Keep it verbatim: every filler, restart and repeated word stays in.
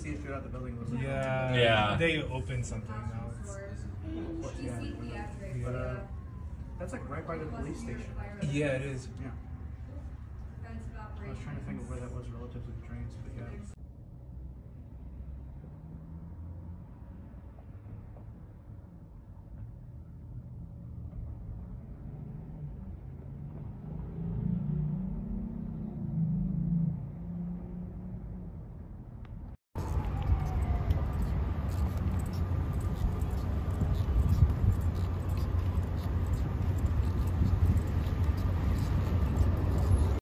see it throughout the building a little bit. Yeah. Yeah. They opened something now. It's, Yeah. But uh, that's like right by the police station. yeah, it is. Yeah. I was trying to think of where that was relative to the trains, but yeah.